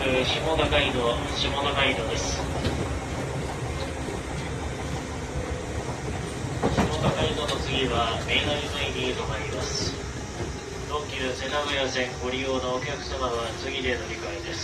下高井戸です。下高井戸の次は明大前に止まります。東急世田谷線ご利用のお客様は次で乗り換えです。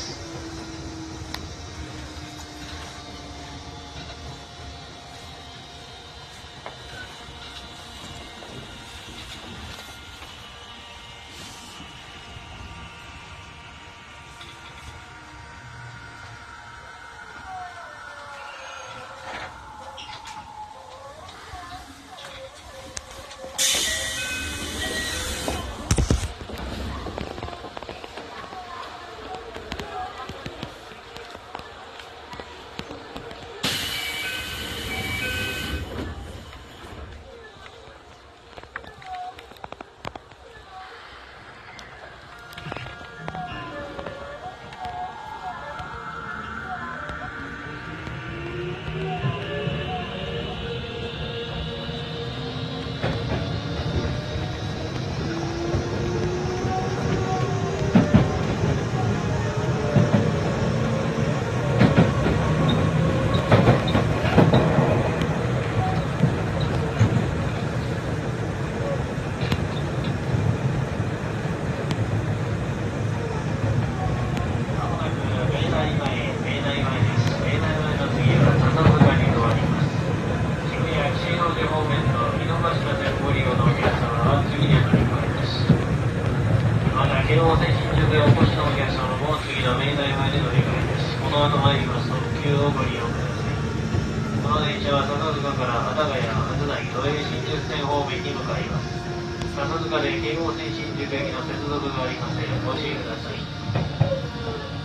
京王線新宿へお越しのお客様も次の明大前で乗り換えです。この後参りますと急をご利用ください。この電車は笹塚から幡ヶ谷、初台、都営新宿線方面に向かいます。笹塚で京王線新宿駅の接続がありません。ご注意ください。